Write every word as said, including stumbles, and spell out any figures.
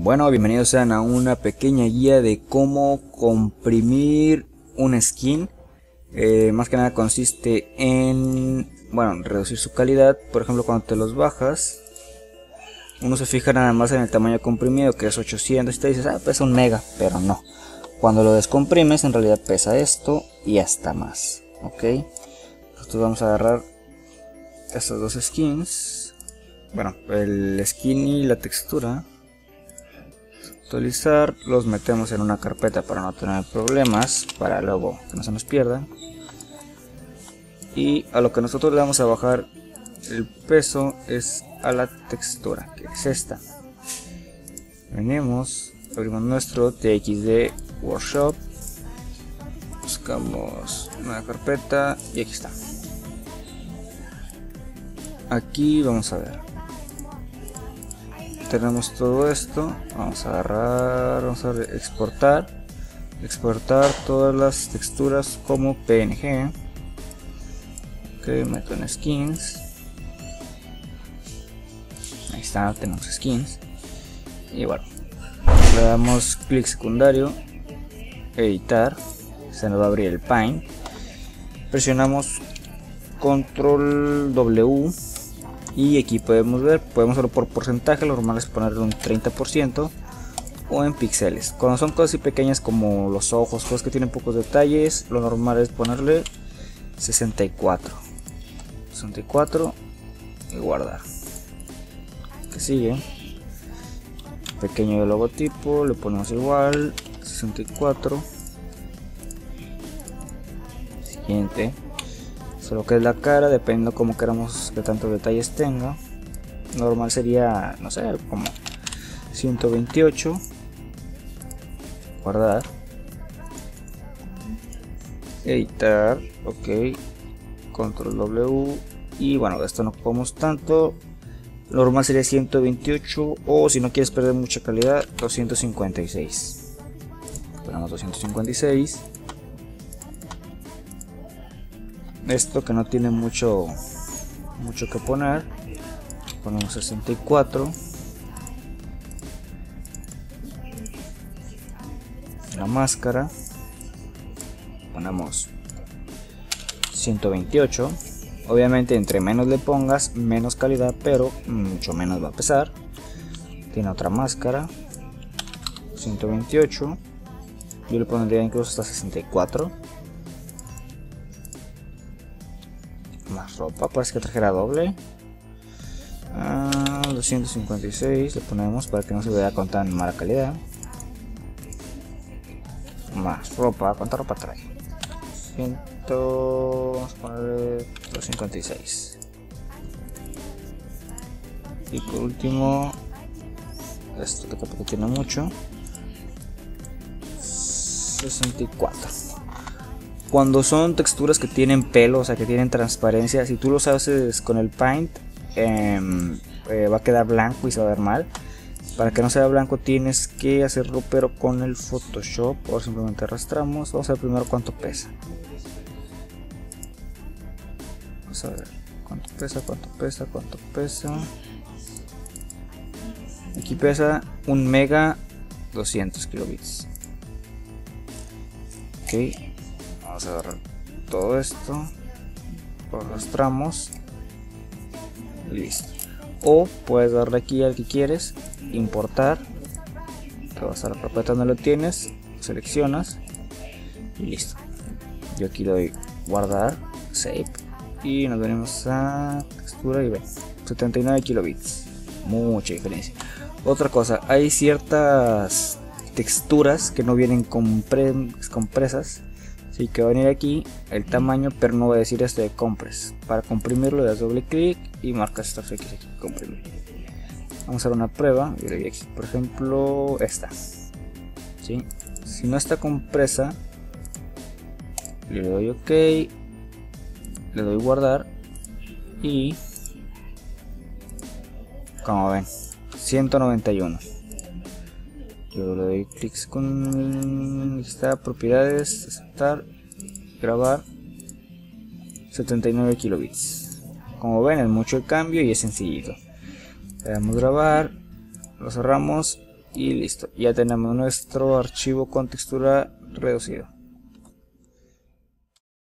Bueno, bienvenidos sean a una pequeña guía de cómo comprimir una skin. Eh, más que nada consiste en, bueno, reducir su calidad. Por ejemplo, cuando te los bajas, uno se fija nada más en el tamaño comprimido, que es ochocientos, y te dices, ah, pesa un mega, pero no. Cuando lo descomprimes, en realidad pesa esto y hasta más, ¿ok? Entonces vamos a agarrar estas dos skins, bueno, el skin y la textura, actualizar, los metemos en una carpeta para no tener problemas, para luego que no se nos pierdan. Y a lo que nosotros le vamos a bajar el peso es a la textura, que es esta. Venimos, abrimos nuestro T X D Workshop, buscamos una carpeta y aquí está. Aquí vamos a ver, tenemos todo esto. Vamos a agarrar, vamos a exportar, exportar todas las texturas como P N G. Ok, meto en skins. Ahí está, tenemos skins. Y bueno, le damos clic secundario, editar, se nos va a abrir el Paint. Presionamos control W y aquí podemos ver, podemos hacerlo por porcentaje. Lo normal es ponerle un treinta por ciento o en píxeles. Cuando son cosas así pequeñas como los ojos, cosas que tienen pocos detalles, lo normal es ponerle sesenta y cuatro sesenta y cuatro y guardar. Que sigue, pequeño de logotipo, le ponemos igual sesenta y cuatro. Siguiente, solo que es la cara, dependiendo como queramos que tantos detalles tenga. Normal sería, no sé, como ciento veintiocho. Guardar, editar, ok, control W. Y bueno, de esto no ocupamos tanto. Normal sería ciento veintiocho, o si no quieres perder mucha calidad, doscientos cincuenta y seis. Ponemos doscientos cincuenta y seis. Esto que no tiene mucho mucho que poner, ponemos sesenta y cuatro. La máscara ponemos ciento veintiocho. Obviamente entre menos le pongas, menos calidad, pero mucho menos va a pesar. Tiene otra máscara, ciento veintiocho. Yo le pondría incluso hasta sesenta y cuatro. Más ropa, parece que trajera doble. Ah, doscientos cincuenta y seis le ponemos para que no se vea con tan mala calidad. Más ropa, ¿cuánta ropa trae? cien, vamos a ponerle doscientos cincuenta y seis. Y por último, esto que tampoco tiene mucho, sesenta y cuatro. Cuando son texturas que tienen pelo, o sea que tienen transparencia, si tú los haces con el Paint, eh, eh, va a quedar blanco y se va a ver mal. Para que no sea blanco tienes que hacerlo pero con el Photoshop, o simplemente arrastramos. Vamos a ver primero cuánto pesa. Vamos a ver cuánto pesa, cuánto pesa, cuánto pesa. Aquí pesa un mega doscientos kilobits. Ok, vamos a agarrar todo esto, lo arrastramos, listo. O puedes darle aquí al que quieres, importar, te vas a la carpeta donde lo tienes, seleccionas y listo. Yo aquí le doy guardar, save, y nos venimos a textura y ven, setenta y nueve kilobits, mucha diferencia. Otra cosa, hay ciertas texturas que no vienen compresas, así que va a venir aquí el tamaño, pero no va a decir este de compress. Para comprimirlo le das doble clic y marcas esta X aquí, comprimir. Vamos a hacer una prueba. Yo le doy aquí, por ejemplo, esta. ¿Sí? Si no está compresa, le doy OK, le doy guardar y, como ven, ciento noventa y uno. Yo le doy clic con esta propiedades, aceptar, grabar, setenta y nueve kilobits. Como ven, es mucho el cambio y es sencillito. Le damos grabar, lo cerramos y listo, ya tenemos nuestro archivo con textura reducido.